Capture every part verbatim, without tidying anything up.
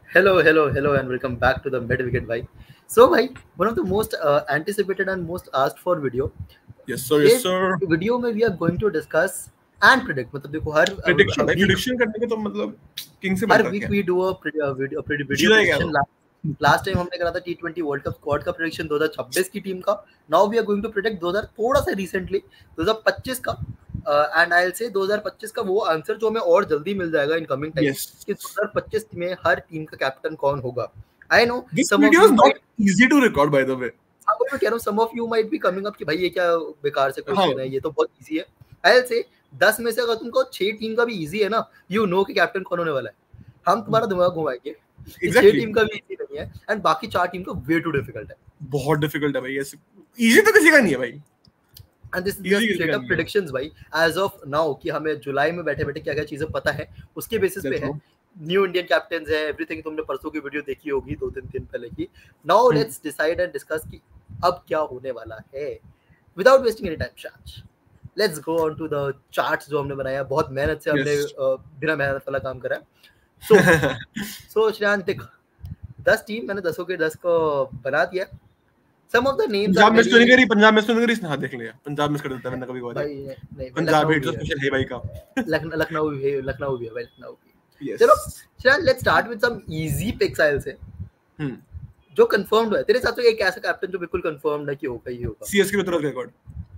Hello, hello, hello, and welcome back to the Mid Wicket, bhai. So, bhai, one of the most uh, anticipated and most asked for video. Yes sir, ये yes sir. Video में we are going to discuss and predict. मतलब देखो हर prediction हर भाई, week prediction करने के तो मतलब king से हर बनता week क्या we do a pre- uh, video pre- video जीता क्या prediction. तो लास्ट टाइम हमने करा था T twenty world cup squad का प्रेडिक्शन दो हज़ार छब्बीस की टीम का. Now we are going to predict दो हज़ार थोड़ा सा रिसेंटली दो हज़ार पच्चीस का. एंड आई विल से दो हज़ार पच्चीस का वो आंसर जो हमें और जल्दी मिल जाएगा इन कमिंग टाइम यस कि दो हज़ार पच्चीस में हर टीम का कैप्टन कौन होगा. I know this some of video you is not easy to record by the way. हाँ वही मैं कह रहा हूँ some of you might be coming up कि भाई ये क्या बेकार से हाँ क्वेश्चन है, ये तो बहुत इजी है. आई विल से दस में से अगर तुमको छह टीम का भी इजी है ना, यू नो कि कैप्टन कौन होने वाला है. हम तुम्हारा दिमाग घुमाएंगे. छह एग्जैक्टली टीम का भी इजी नहीं है एंड बाकी चार टीम का वे टू डिफिकल्ट है. बहुत डिफिकल्ट है भाई. ऐसे इजी तो किसी का नहीं है भाई. एंड दिस Easy जस्ट किसी स्ट्रेट का अप नहीं है. प्रेडिक्शंस भाई एज ऑफ नाउ कि हमें जुलाई में बैठे बैठे क्या क्या चीजें पता है उसके बेसिस पे That's है. true. न्यू इंडियन कैप्टन्स है, एवरीथिंग. तुमने परसों की वीडियो देखी होगी दो तीन दिन पहले की. Now Hmm. Let's decide and discuss कि अब क्या होने वाला है without wasting any time. Charge let's go on to the charts जो हमने बनाया. बहुत मेहनत से हमने Yes. uh, बिना मेहनत वाला काम करा. सो सो श्रेयांश देख दस टीम मैंने दसों के दस को बना दिया. Some of the names Punjab are miss तो नहीं वेरी करी. पंजाब मिस तो नहीं करी इसने. हाँ देख लिया, पंजाब मिस कर देता है मैंने कभी कभार. भाई नहीं पंजाब लखनऊ हिट तो भी है. स्पेशल है भाई का. लखनऊ लखनऊ भी है, लखनऊ भी है भाई, लखनऊ भी. Yes. चलो Shreyansh let's start with some easy picks. I will say Hmm. जो कंफर्म्ड है तेरे हिसाब से एक ऐसा कैप्टन जो बिल्कुल कंफर्म्ड है कि होगा ही होगा. सीएसके में तो रिकॉर्ड.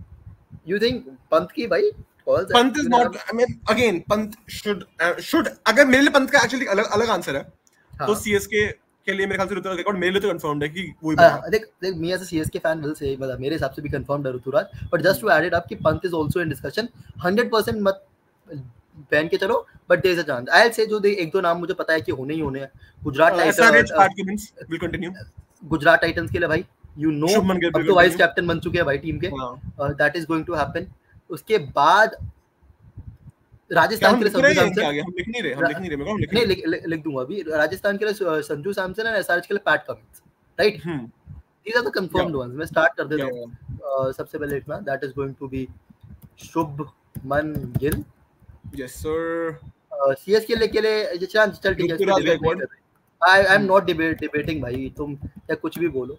यू थिंक पंत की भाई call Pant is not. I mean again Pant should should अगर मेरे लिए पंत का एक्चुअली अलग अलग आंसर है तो सीएसके के लिए मेरे ख्याल से ऋतुराज रिकॉर्ड मेरे लिए तो कंफर्म्ड है कि वही बनेगा. देख देख me as a CSK fan will say मतलब मेरे हिसाब से भी कंफर्म्ड है Ruturaj. But just to add it up कि Pant is also in discussion. Hundred percent मत पहन के चलो but there is a chance. I will say जो दे एक दो नाम मुझे पता है कि होने ही होने हैं. गुजरात एसआरएच टाइटंस पार्ट के means will continue. Gujarat titans के लिए भाई यू नो शुभमन गिल अब तो वाइस कैप्टन बन चुके हैं भाई टीम के. That is going to happen. उसके बाद राजस्थान के लिए संजू सैमसन. हम लिख नहीं रहे हम लिख नहीं रहे मैं लिख नहीं लिख लिख दूंगा अभी. राजस्थान के लिए संजू सैमसन और एसआरएच के लिए Pat Cummins. Right, these are the confirmed ones. मैं स्टार्ट कर देता हूं. सबसे पहले लिखना that is going to be Shubman Gill. Yes sir. CSK के लिए के लिए चांस चल ठीक है. I I am not debate debating भाई. तुम या कुछ भी बोलो.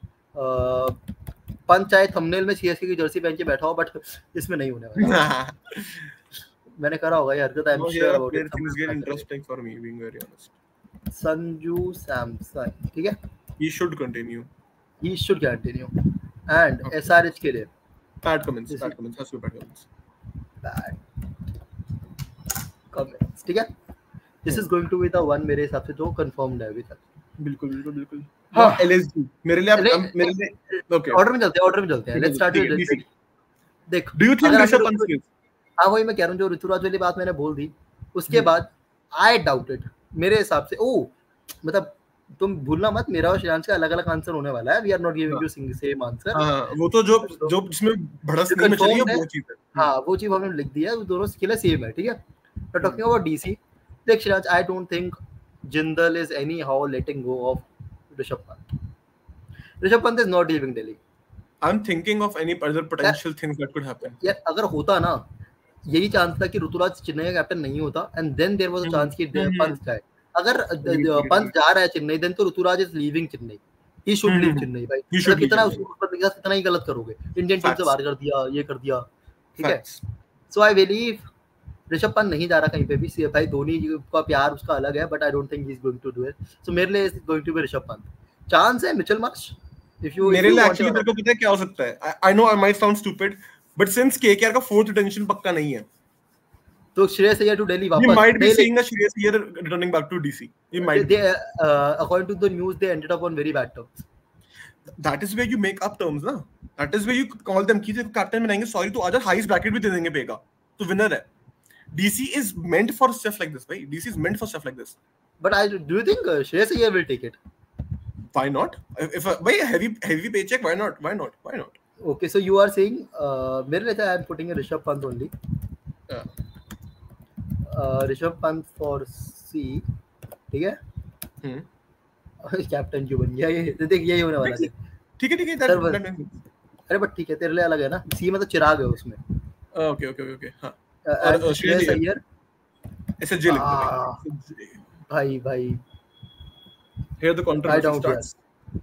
पंत चाहे थंबनेल में सीएसके की जर्सी पहन के बैठा हो बट इसमें नहीं होने वाला. मैंने करा होगा ये हरकत. I am sure about it. Things get interesting for me being very honest. Sanju Samson ठीक है. He should continue. He should continue. And SRH के लिए Pat Cummins. Pat Cummins has to Pat Cummins. Pat Cummins ठीक है. This is going to be the one मेरे हिसाब से जो कंफर्म्ड है अभी तक. बिल्कुल बिल्कुल बिल्कुल. हाँ एलएसजी मेरे लिए अब मेरे लिए ओके. ऑर्डर में चलते हैं ऑर्डर में चलते हैं. लेट्स स्टार्ट विद देख. Do you think Rishabh Pant skills. हाँ वही मैं कह रहा हूँ जो ऋतुराज वाली बात मैंने बोल दी. उसके बाद आई डाउट इट मेरे हिसाब से. ओ मतलब तुम भूलना मत मेरा और श्रेयांश का अलग अलग आंसर होने वाला है. We are not giving you same answer. हां वो तो जो जो जिसमें भड़स नहीं चली है वो चीज है. हां वो चीज हमने लिख दिया है. दोनों स्किल सेम है ठीक है. बट टॉकिंग अबाउट डीसी देख Shreyansh I don't think Jindal is anyhow letting go of Rishabh Pant. Rishabh Pant is not leaving Delhi. I am thinking of any other potential things that could happen. यार अगर होता ना यही चांस था कि ऋतुराज चेन्नई का कैप्टन नहीं होता and then there was a chance कि पंत जाए. अगर पंत जा रहा है चेन्नई देन तो Ruturaj is leaving Chennai. He should leave Chennai भाई. मतलब कितना उसको ऊपर निकाल कितना ही गलत करोगे. इंडियन टीम से बाहर कर दिया ये कर दिया ठीक है. So I believe Rishabh Pant नहीं जा रहा कहीं पे भी. सी भाई धोनी का प्यार उसका अलग है but I don't think he is going to do it. So मेरे लिए is going to be Rishabh Pant. Chance है मिचेल मार्श. इफ यू मेरे लिए एक्चुअली तेरे को पता है क्या हो सकता है. I know I might sound stupid but since KKR का फोर्थ रिटेंशन पक्का नहीं है तो श्रेयस अय्यर टू दिल्ली वापस. You might be seeing a Shreyas Iyer returning back to D C. You might. They, uh, according to the news, they ended up on very bad terms. That is where you make up terms, ना? That is where you call them कि जब captain बनाएंगे sorry तो आजा highest bracket भी दे देंगे पे का तो winner है. D C is meant for stuff like this, भाई. D C is meant for stuff like this. But I do you think uh, Shreyas Iyer will take it? Why not? If, if a भाई heavy heavy paycheck, why not? Why not? Why not? Okay, so you are saying uh, मेरे लिए I am putting a Rishabh Pant only. Yeah. Rishabh Pant for C ठीक है. Captain क्यों बन गया ये. देख यही होने वाला है. ठीक है ठीक है. अरे बट ठीक है तेरे लिए अलग है ना. सी मतलब चिराग है उसमें. Okay okay okay. हां और श्रेयस अय्यर ऐसे जे लिख दो भाई भाई Here the controversy starts.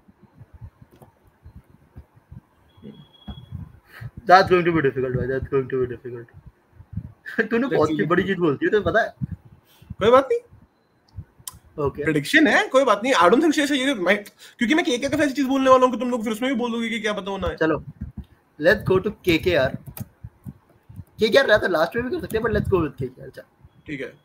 That's going to be difficult, भाई. That's going to be difficult. तूने बहुत की बड़ी चीज बोलती है, तो पता है? कोई बात नहीं. Okay. Prediction है, कोई बात नहीं. I don't think शेष है ये मैं क्योंकि मैं केके का ऐसी चीज बोलने वाला हूँ कि तुम लोग फिर उसमें भी बोल दोगे कि क्या पता होना है. चलो. Let's go to K K R. K K R रहता लास्ट में भी कर सकते हैं, but let's go with K K R. चल. ठीक है.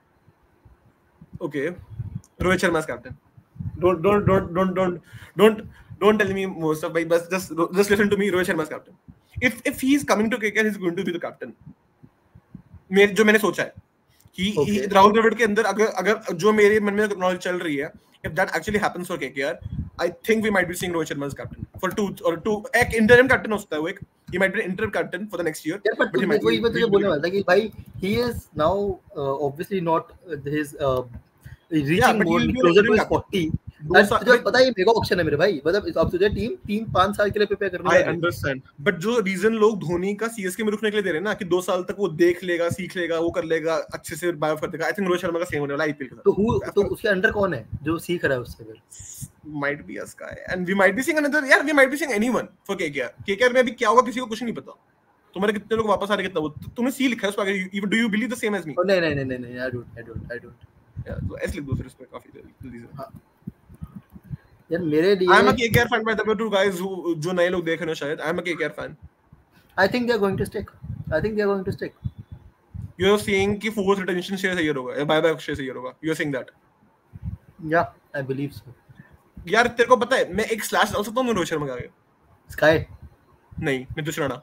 Okay. Rohit Sharma as captain. Don't don't don't don't don't don't don't tell me most of, but just just listen to me. Rohit Sharma as captain. If if he is coming to K K R, he's going to be the captain. मैं जो मैंने सोचा है कि राहुल द्रविड़ के अंदर अगर अगर जो मेरे मन में नॉलेज चल रही है, if that actually happens for K K R, I think we might be seeing Rohit Sharma as captain for two or two. एक interim captain होता है वो एक. He might be an interim captain for the next year. Yeah, but, but he might be. वही बोलने वाला था कि भाई he is now uh, obviously not uh, his uh, reaching yeah, more closer to his forty. तुझे पता है ये मेगा ऑप्शन है मेरे भाई. मतलब अब तुझे टीम तीन पांच साल के लिए प्रिपेयर करनी है. I understand. But जो रीजन लोग धोनी का सीएसके में रुकने के लिए दे रहे हैं ना कि दो साल तक वो देख लेगा, सीख लेगा, वो कर लेगा, अच्छे से बायो कर देगा. I think रोहित शर्मा का सेम होने वाला आईपीएल के साथ. तो हु तो उसके अंडर कौन है जो सीख रहा है उससे फिर? Might be a Sky and we might be seeing another. Yeah, we might be seeing anyone for K K R. K K R में अभी क्या होगा किसी को कुछ नहीं पता. तुम्हारे कितने लोग वापस आ रहे, कितना वो तुमने सी लिखा है उस पर. Even do you believe the same as me? नहीं नहीं नहीं नहीं I don't I don't I don't. Yeah, तो ऐसे लिख दो फिर उस पे काफी जल्दी से. हाँ. यार मेरे लिए I am a K K R fan by the way two guys who जो नए लोग देख रहे हो शायद. I am a K K R fan. I think they are going to stick. I think they are going to stick. You are saying कि fourth retention share सही होगा या buyback share सही होगा. You are saying that? Yeah, I believe so. यार तेरे को पता है मैं एक स्लैश डाल सकता हूँ रोहित शर्मा का आगे. Sky. नहीं, नीतीश राणा.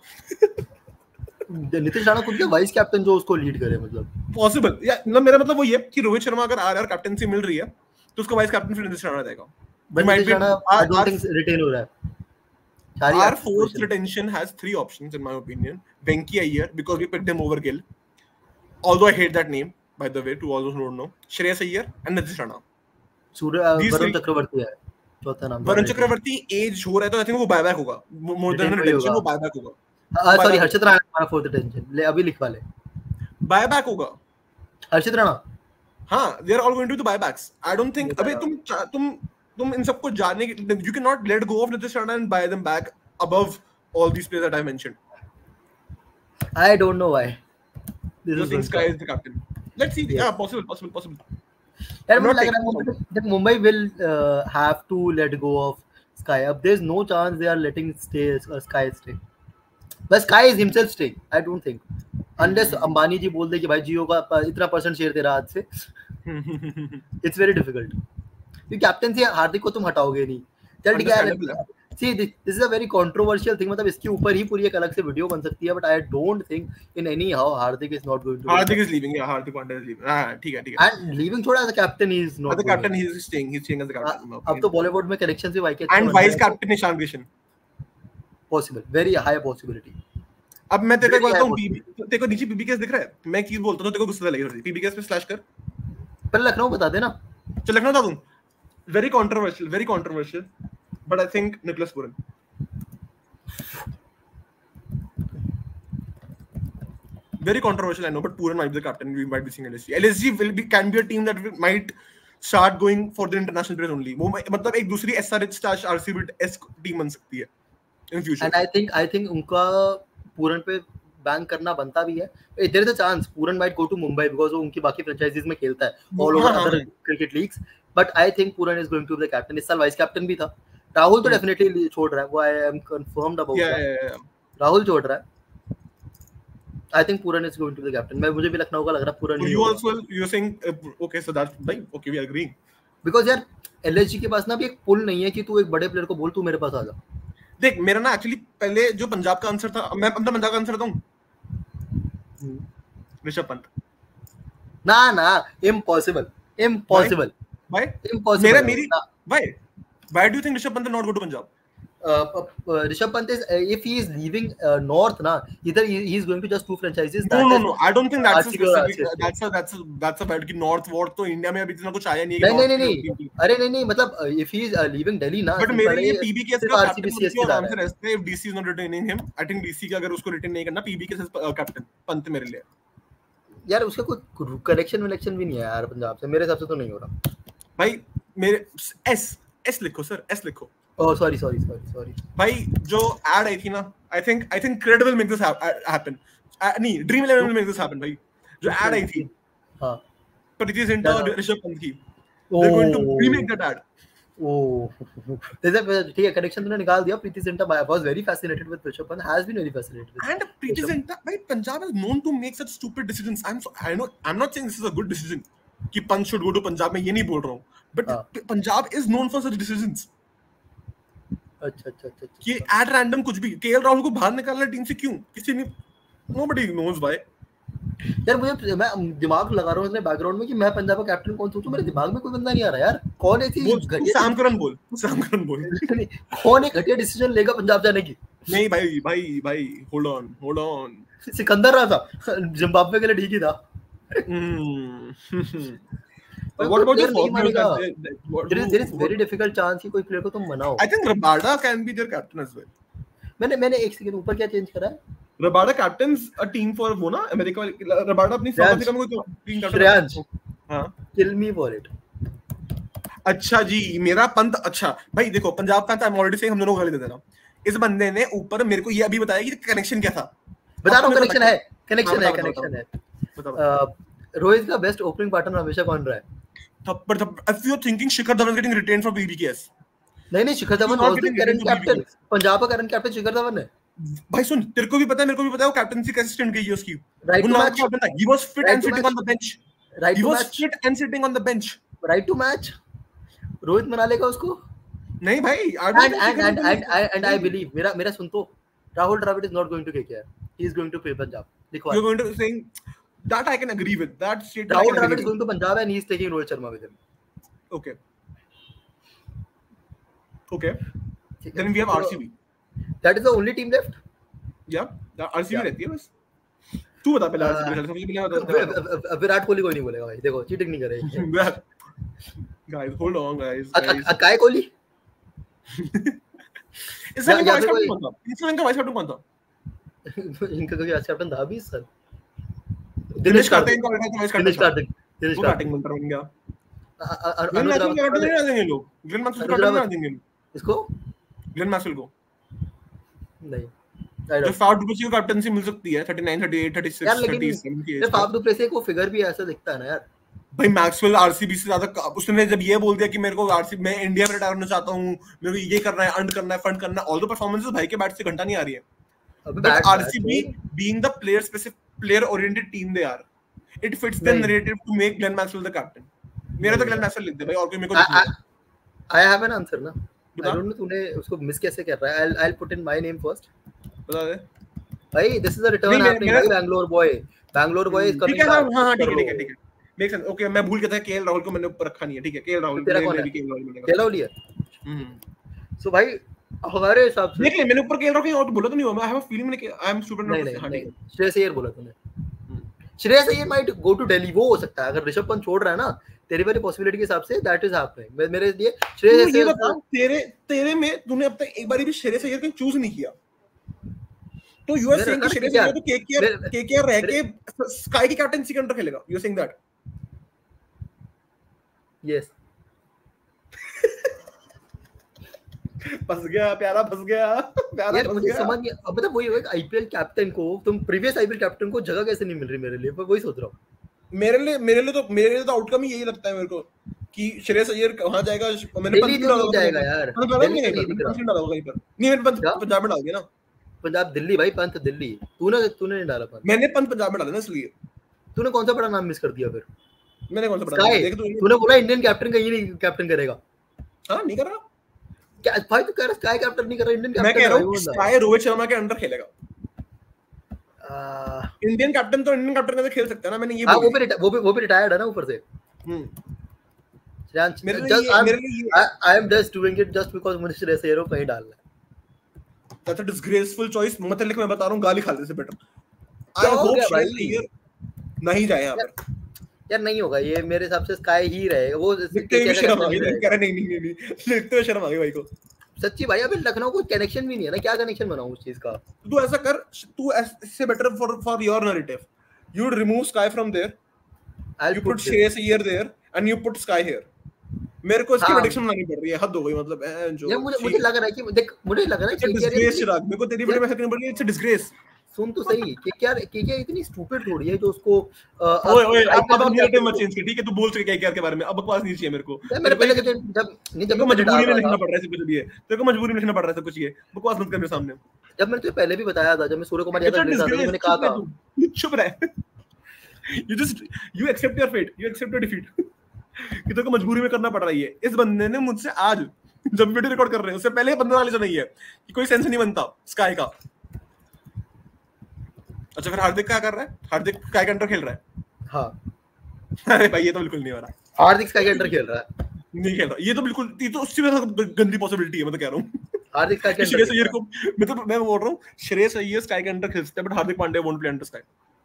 नीतीश राणा खुद के वाइस कैप्टन जो उसको लीड करे मतलब. Possible. या मतलब मेरा मतलब वो ये कि रोहित शर्मा अगर आरआर कैप्टनसी मिल रही है तो उसका वाइस कैप्टन फिर नीतीश राणा रहेगा. But might be, I don't think retain हो रहा है. Our fourth retention has three options in my opinion. Venki Iyer because we picked him over Gill. Although I hate that name by the way to all those who don't know. Shreyas Iyer and Nitish Rana. सूर्य वरुण चक्रवर्ती है चौथा नाम. Varun Chakravarthy as हो रहा है तो I think वो buyback होगा. More than retention वो बायबैक होगा. हां सॉरी हर्षित राणा हमारा फोर्थ रिटेंशन. ले अभी लिखवा ले. बायबैक होगा. हर्षित राणा. हां they are all going to the buybacks. I don't think अबे तुम तुम तुम इन सबको जानने के you cannot let go of Nitish Rana and buy them back above all these players that I mentioned. I don't know why. This is think Sky is the captain. Let's see. Yeah, yeah possible, possible, possible. यार मुझे लग रहा है that Mumbai will uh, have to let go of Sky. Up there's no chance they are letting stay uh, Sky stay. But Sky is himself stay. I don't think. Unless Ambani जी बोल दे कि भाई जियो का इतना परसेंट शेयर तेरा आज से. It's very difficult. ये captain से हार्दिक को तुम हटाओगे नहीं. चल ठीक है. See this, this is a very controversial thing. मतलब इसके ऊपर ही पूरी एक अलग से वीडियो बन सकती है. But I don't think in any how Hardik is not going to. Hardik is leaving. Yeah, Hardik Pandya is leaving. हाँ ठीक है ठीक है. And leaving छोड़ा as a captain he is not. As a captain he is staying. He is staying as a captain. अब तो बॉलीवुड में connection से वाइके. And vice captain is Ishan Kishan. Possible. Very high possibility. अब मैं तेरे को बोलता हूँ तेरे को नीचे पीबीकेएस दिख रहा है. मैं चीज बोलता हूँ तेरे को गुस्सा लगेगा. पीबीकेएस पे स्लैश कर. पर लखनऊ बता देना. चल लखनऊ बता दूँ. Very controversial, very controversial, but I think Nicholas Puran. Very controversial, I know, but Puran might be the captain. We might be seeing L S G. L S G will be can be a team that might start going for the international players only. वो मतलब एक दूसरी S R H slash R C B esque team बन सकती है in future. And I think I think उनका पूरन पे bank करना बनता भी है. There is a chance Puran might go to Mumbai because वो उनकी बाकी franchises में खेलता है all over other cricket leagues. But I think Puran is going to be the captain. इस साल vice captain भी था. राहुल तो definitely छोड़ रहा है. वो I am confirmed about yeah, that. Yeah, yeah, yeah. Rahul छोड़ रहा है. I think Puran is going to be the captain. मैं मुझे भी लखनऊ का लग रहा है Puran. You also you saying uh, okay so that's right. Okay we are agreeing. Because यार L S G के पास ना भी एक पुल नहीं है कि तू एक बड़े प्लेयर को बोल तू मेरे पास आ जा. देख मेरा ना एक्चुअली पहले जो पंजाब का आंसर था मैं अपना पंजाब का आंसर देता हूँ. ऋषभ पंत. ना ना impossible impossible. Why? Impossible. मेरा मेरी why? Why do you think Rishabh Pant will not go to Punjab? Uh, uh, Rishabh Pant is uh, if he is leaving uh, North, na either he, he is going to just two franchises. No, no, no. I don't think that's a specific. That's a that's a that's a bad कि North Ward तो India में अभी इतना कुछ आया नहीं है. नहीं नहीं नहीं. अरे नहीं नहीं मतलब if he is uh, leaving Delhi ना. But मेरे ये P B K S का captain का आंसर है. If D C is not retaining him, I think D C का अगर उसको retain नहीं करना P B K S captain Pant मेरे लिए. यार उसका कोई कनेक्शन विनेक्शन भी नहीं है यार पंजाब से मेरे हिसाब से तो नहीं हो रहा. भाई मेरे एस एस लिखो सर, एस लिखो। Oh sorry sorry sorry sorry भाई जो एड आई थी ना, I think I think credit will make this happen, नहीं Dream Eleven will make this happen भाई। जो एड आई थी हां प्रीति जिंटा और ऋषभ पंत की, they are going to remake that ad. Oh जैसे ठीक है, कनेक्शन तूने निकाल दिया। Preity Zinta was very fascinated with Rishabh Pant, has been very fascinated with And Preeti Zinta, भाई Punjab is known to make such stupid decisions. I'm so, I know I'm not saying this is a good decision कि Pant should go to Punjab, मैं ये नहीं बोल रहा हूँ, but Punjab is known for such decisions. अच्छा अच्छा अच्छा कि at random कुछ भी, केएल राहुल को बाहर निकालना टीम से क्यों, किसी ने, nobody knows why. यार मुझे मैं दिमाग लगा रहा हूँ अपने बैकग्राउंड में कि मैं पंजाब का कैप्टन कौन सोचूं, मेरे दिमाग में कोई बंदा नहीं आ रहा यार। कौन ऐसी घटिया सैम करन बोल, सैम करन बोल कौन एक घटिया डिसीजन लेगा पंजाब जाने की? नहीं भाई भाई भाई hold on hold on, Sikandar रहा था जिम्बाब्वे के लिए, ठीक ही था। What about your former? There is there is very difficult chance कि कोई प्लेयर को तुम मनाओ। I think Rabada can be their captain as well. मैंने मैंने एक सेकंड ऊपर क्या चेंज करा है? Rabada captains a team for वो ना अमेरिका वाली, Rabada अपनी साउथ अफ्रीका में कोई टीम कैप्टन। श्रेयांश, हां kill me for it। अच्छा जी, मेरा पंत, अच्छा भाई देखो पंजाब का आई एम ऑलरेडी सेइंग, हम दोनों को गाली दे देना। इस बंदे ने ऊपर मेरे को ये अभी बताया कि कनेक्शन क्या था। बता रहा हूं कनेक्शन है, कनेक्शन है, कनेक्शन है। रोहित का बेस्ट ओपनिंग पार्टनर हमेशा कौन रहा है? थप्पड़ थप्पड़। If you are thinking Shikhar Dhawan getting retained for B B K S, नहीं नहीं, Shikhar Dhawan was the current captain, Punjab का करंट कैप्टन शिखर धवन है। भाई सुन, तेरे को भी पता है, मेरे को भी पता है वो कैप्टनसी कैसे स्टैंड गई है उसकी। Right to match, he was fit and sitting on the bench, right he to was match, fit and sitting on the bench, right to match। Rohit मना लेगा उसको? नहीं भाई, and and and and and I believe, मेरा मेरा सुन तो, Rahul Dravid is not going to K K R, he is going to play Punjab। देखो you're going to saying that I can agree with that statement। Rahul Dravid is going to Punjab and he is taking Rohit Sharma with him। Okay, okay, then we have R C B, that is the only team left। yeah, R C B रहती है बस। तू बता पहले, R C B सबसे पहले विराट कोहली कोई नहीं बोलेगा भाई, देखो चीटिंग नहीं करेगा। guys hold on guys, अकाय Kohli इस समय का वाइस कैप्टन कौन था? इस समय का वाइस कैप्टन कौन था? इनका कोई वाइस कैप्टन था भी सर, दिनेश कार्तिक का वाइस कैप्टन, दिनेश कार्तिक, दिनेश वो बैटिंग मंत्र बन गया। ग्लेन अनुराग मैक्सवेल का कैप्टन नहीं देंगे लोग, ग्लेन मैक्सवेल का कैप्टन नहीं देंगे इसको, ग्लेन मैक्सवेल को नहीं। जो फाफ डुप्लेसी को कैप्टनसी मिल सकती है उनतालीस, अड़तीस, छत्तीस, यार लेकिन सैंतीस की ये फाफ डुप्लेसी को फिगर भी ऐसा दिखता है ना यार। भाई मैक्सवेल आरसीबी से ज्यादा, उसने जब ये बोल दिया कि मेरे को आरसीबी, मैं इंडिया में रिटायर होना चाहता हूं, मेरे को ये करना है, अर्न करना है, फंड करना है, ऑल द परफॉर्मेंसेस भाई के बैट से घंटा नहीं आ रही है। But RCB being the player specific, player oriented team they are, it fits the narrative to make Glenn Maxwell the captain. मेरा तो ग्लेन मैक्सवेल लिख दे भाई, और कोई मेरे को लिख दे। आई हैव एन आंसर ना, आई डोंट नो तूने उसको मिस कैसे कर रहा है। I I put in my name first, बता दे भाई। This is a return happening by Bangalore boy, Bangalore boy is coming. ठीक है, हां हां ठीक है ठीक है ठीक है, मेक सेंस। ओके, मैं भूल गया था केएल राहुल को मैंने ऊपर रखा नहीं है। ठीक है, केएल राहुल तेरा कौन है? केएल राहुल है। हम्म सो भाई हमारे हिसाब से देख ले, मैंने ऊपर केएल राहुल और तो बोला तो नहीं हुआ। मैं हैव अ फीलिंग मैंने आई एम स्टूपिड नॉट। हां ठीक है, श्रेयस अय्यर बोला तूने। Shreyas Iyer might go to Delhi, वो हो सकता है अगर ऋषभ पंत छोड़ रहा है ना, तेरी वाली पॉसिबिलिटी के हिसाब से दैट इज हैपनिंग मेरे लिए। श्रेयस अय्यर, ये बता, तेरे तेरे में तूने अब तक एक बार भी श्रेयस अय्यर को चूज नहीं किया, तो यू आर सेइंग कि श्रेयस अय्यर तो केकेआर केकेआर रह के स्काई की कैप्टनसी के अंडर खेलेगा, you are saying that? Yes. फंस गया प्यारा, फंस गया प्यारा, यार मुझे समझ नहीं अब बता, वही एक आईपीएल कैप्टन को, तुम प्रीवियस आईपीएल कैप्टन को जगह कैसे नहीं मिल रही मेरे लिए, पर वही सोच रहा हूं। मेरे लिए मेरे लिए तो मेरे लिए तो आउटकम ही यही लगता है मेरे को कि श्रेयस अय्यर कहां जाएगा। मैंने पंत नहीं जाएगा यार, नहीं डाला कहीं पर, नहीं मैंने पंत पंजाब में डाल दिया ना। पंजाब दिल्ली भाई, पंत दिल्ली। तूने तूने नहीं डाला पंत, मैंने पंत पंजाब में डाला ना, इसलिए। तूने कौन सा बड़ा नाम मिस कर दिया फिर? मैंने कौन सा बड़ा देख, तूने बोला इंडियन कैप्टन कहीं नहीं कैप्टन करेगा। हां नहीं कर रहा क्या भाई, तू कह रहा स्काई कैप्टन नहीं कर रहा, इंडियन कैप्टन। मैं कह रहा हूं स्काई रोहित शर्मा के अंडर खेलेगा। इंडियन कैप्टन तो इंडियन कैप्टन के खेल सकता है ना, मैंने ये हां वो भी वो भी वो भी रिटायर्ड है ना ऊपर से। हम्म श्रेयांश, मेरे लिए I am just doing it just because मुझे श्रेयस अय्यर को कहीं डालना है। That's a disgraceful choice. मतलब लिख, मैं बता रहा हूं, गाली खा ले से better. I hope Shreyas Iyer नहीं जाए यहां पर। यार नहीं होगा ये, मेरे हिसाब से स्काई ही रहेगा। वो लिखते हुए शर्म आ गई, कह रहे नहीं नहीं नहीं, लिखते हुए शर्म आ गई भाई को। सच्ची भाई, अभी लखनऊ को कनेक्शन भी नहीं है ना, क्या कनेक्शन बनाऊं उस चीज का? तू ऐसा कर, तू इससे better for for your narrative, you would remove SKY from there, you put Shreyas Iyer there and you put SKY here. मेरे को इसकी हाँ। प्रेडिक्शन बनानी पड़ रही है, हद हो गई मतलब ए, जो ये मुझे मुझे लग रहा है कि देख मुझे लग रहा है कि डिस्ग्रेस चिराग, मेरे को तेरी वीडियो में ऐसा करनी पड़ रही है, इट्स अ डिस्ग्रेस। सुन तो सही कि क्या कि क्या इतनी स्टूपिड थोड़ी है जो उसको ओए ओए अब अब नैरेटिव मत चेंज कर, ठीक है? तू बोल सके क्या के बारे में, अब बकवास नहीं चाहिए मेरे को। मेरे पहले के जब नहीं जब तेरे को मजबूरी में लिखना पड़ रहा है सब कुछ, ये तेरे को मजबूरी में लिखना पड़ रहा है सब कुछ, ये बकवास मत कर मेरे सामने। जब मैंने तुझे पहले भी बताया था, जब मैं सूर्य कुमार यादव था मैंने कहा था चुप रह, you just you accept your fate, you accept your defeat कि तेरे को मजबूरी में करना पड़ रहा है ये। इस बंदे ने मुझसे आज जब वीडियो रिकॉर्ड कर रहे हैं उससे पहले बंदा वाले से नहीं है कि कोई सेंस नहीं बनता स्काई का। अच्छा फिर हार्दिक क्या कर रहा है? हार्दिक स्काई के अंडर खेल रहा है। हाँ अरे भाई ये तो बिल्कुल नहीं हो रहा। हार्दिक स्काई के अंडर खेल रहा है, नहीं खेल रहा ये तो बिल्कुल, ये तो उससे भी गंदी पॉसिबिलिटी है, मैं तो कह रहा हूँ। हार्दिक स्काई के श्रेयस अय्यर को मैं तो मैं बोल रहा हूँ श्रेयस अय्यर स्काई के अंडर खेल सकता है, but Hardik Pandya won't play under SKY.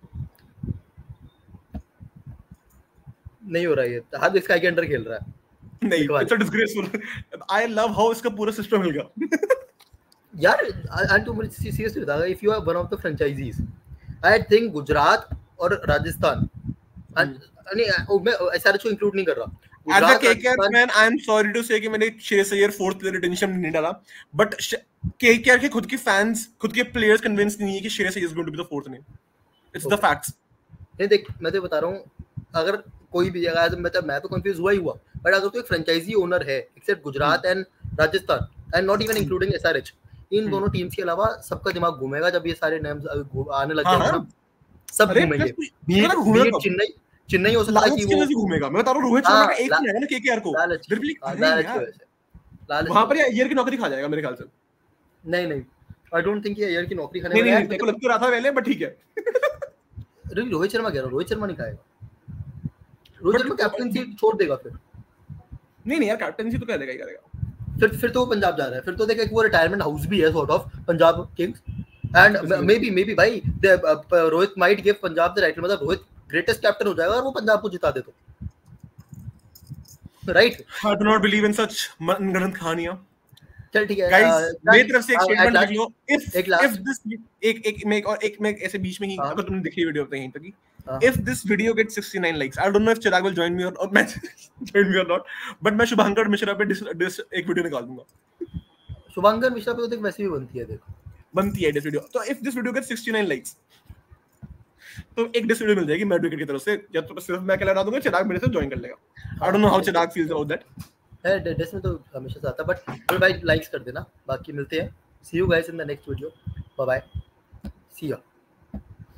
नहीं हो रहा है, हार्दिक स्काई के अंडर खेल रहा है। नहीं, it's a disgraceful. I love how इसका पूरा सिस्टम मिल गया। यार एंड टू मुझे सीरियसली बता, if you are one of the franchises, I think Gujarat और राजस्थान, नहीं मैं एसआरएच को इंक्लूड नहीं कर रहा, As a K K R fan, I am sorry to say कि मैंने Shreyas Iyer fourth player retention नहीं डाला, बट K K R के खुद के फैंस, खुद के प्लेयर्स कन्विंस नहीं है कि Shreyas Iyer is going to be the fourth name. It's the facts. नहीं देख मैं तो बता रहा हूँ, अगर कोई भी जगह मैं तो मैं तो कंफ्यूज हुआ ही हुआ, बट अगर कोई फ्रेंचाइजी ओनर है except Gujarat and Rajasthan and not even including SRH, इन दोनों टीम्स के अलावा सबका दिमाग घूमेगा जब ये सारे नेम्स आने लग जाएंगे, सब घूमेंगे। चेन्नई चेन्नई हो सकता है कि वो घूमेगा, मैं बता रहा हूं रोहित शर्मा का एक ही है ना केकेआर को, वहां पर अय्यर की नौकरी खा जाएगा मेरे ख्याल से। नहीं नहीं आई डोंट थिंक ये अय्यर की नौकरी खाने वाला है, मेरे को लग तो रहा था पहले, बट ठीक है। रोहित शर्मा कह रहा हूं, रोहित शर्मा नहीं खाएगा, रोहित शर्मा कैप्टनसी छोड़ देगा फिर। नहीं नहीं यार कैप्टनसी तो क्या देगा ही करेगा, फिर फिर तो वो पंजाब जा रहा है, फिर तो देख एक वो रिटायरमेंट हाउस भी है sort of Punjab Kings, and maybe maybe भाई Rohit might give Punjab the title, मतलब रोहित ग्रेटेस्ट कैप्टन हो जाएगा और वो पंजाब को जिता दे तो, right? I do not believe in such मनगढ़ंत कहानियां। चल ठीक है गाइस, मेरी तरफ से एक स्टेटमेंट लिख लो, इफ एक इफ दिस एक एक मैं और एक मैं ऐसे बीच में ही, अगर तुमने देखी वीडियो तो यहीं तक ही, if this video gets sixty-nine likes, I don't know if Chirag will join me or, or join me or not, but मैं शुभांकर मिश्रा पे डिस, डिस एक वीडियो निकाल दूंगा। शुभांकर मिश्रा पे तो देख वैसे भी बनती है, देखो बनती है डिस वीडियो, तो if this video gets sixty-nine likes तो एक डिस वीडियो मिल जाएगी मैड विकेट की तरफ से, या तो सिर्फ मैं अकेला डाल दूंगा, चिराग मेरे से ज्वाइन कर लेगा। I don't know how Chirag feels about that. है डिस में तो हमेशा से आता, बट चलो भाई लाइक्स कर देना, बाकी मिलते हैं, see you guys in the next video, bye bye, see you.